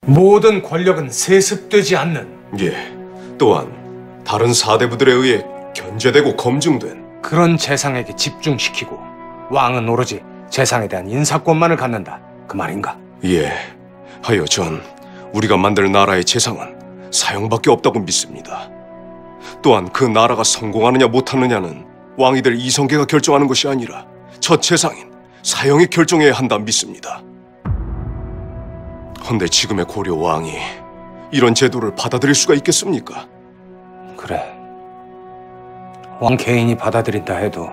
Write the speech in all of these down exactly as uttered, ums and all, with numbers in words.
모든 권력은 세습되지 않는, 예, 또한 다른 사대부들에 의해 견제되고 검증된 그런 재상에게 집중시키고 왕은 오로지 재상에 대한 인사권만을 갖는다, 그 말인가? 예, 하여 전 우리가 만들 나라의 재상은 사형밖에 없다고 믿습니다. 또한 그 나라가 성공하느냐 못하느냐는 왕이 될 이성계가 결정하는 것이 아니라 첫 재상인 사형이 결정해야 한다 믿습니다. 헌데 지금의 고려 왕이 이런 제도를 받아들일 수가 있겠습니까? 그래, 왕 개인이 받아들인다 해도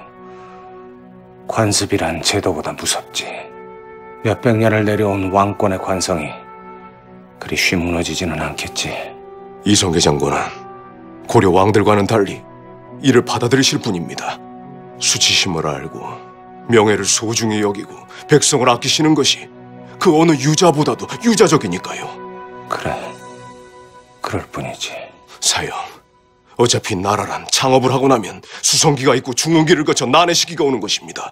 관습이란 제도보다 무섭지. 몇백 년을 내려온 왕권의 관성이 그리 쉬 무너지지는 않겠지. 이성계 장군은 고려 왕들과는 달리 이를 받아들이실 분입니다. 수치심을 알고 명예를 소중히 여기고 백성을 아끼시는 것이 그 어느 유자보다도 유자적이니까요. 그래, 그럴 뿐이지. 사형, 어차피 나라란 창업을 하고 나면 수성기가 있고 중흥기를 거쳐 난의 시기가 오는 것입니다.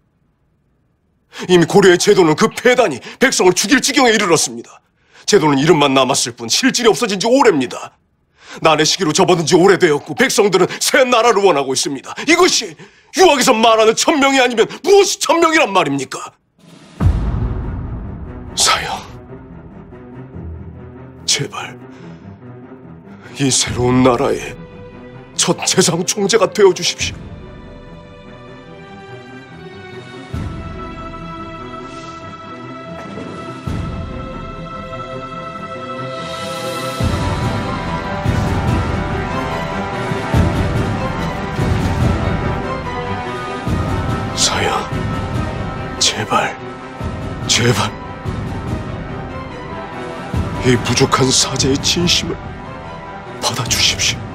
이미 고려의 제도는 그 폐단이 백성을 죽일 지경에 이르렀습니다. 제도는 이름만 남았을 뿐 실질이 없어진 지 오래입니다. 난의 시기로 접어든 지 오래되었고 백성들은 새 나라를 원하고 있습니다. 이것이 유학에서 말하는 천명이 아니면 무엇이 천명이란 말입니까? 사형, 제발 이 새로운 나라의 첫 재상 총재가 되어주십시오. 사형, 제발, 제발 이 부족한 사제의 진심을 받아주십시오.